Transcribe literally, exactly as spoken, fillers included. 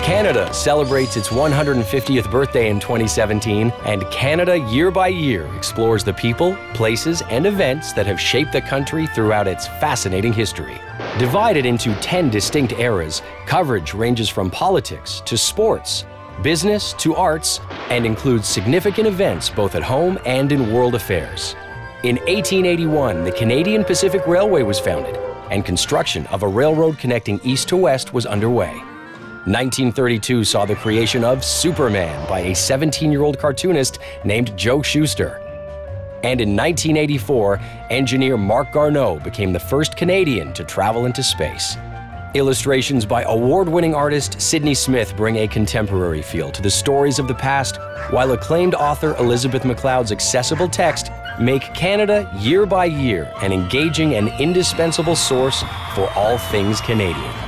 Canada celebrates its one hundred fiftieth birthday in twenty seventeen, and Canada Year by Year explores the people, places, and events that have shaped the country throughout its fascinating history. Divided into ten distinct eras, coverage ranges from politics to sports, business to arts, and includes significant events both at home and in world affairs. In eighteen eighty-one, the Canadian Pacific Railway was founded, and construction of a railroad connecting east to west was underway. nineteen thirty-two saw the creation of Superman by a seventeen-year-old cartoonist named Joe Shuster. And in nineteen eighty-four, engineer Marc Garneau became the first Canadian to travel into space. Illustrations by award-winning artist Sydney Smith bring a contemporary feel to the stories of the past, while acclaimed author Elizabeth MacLeod's accessible text make Canada Year by Year an engaging and indispensable source for all things Canadian.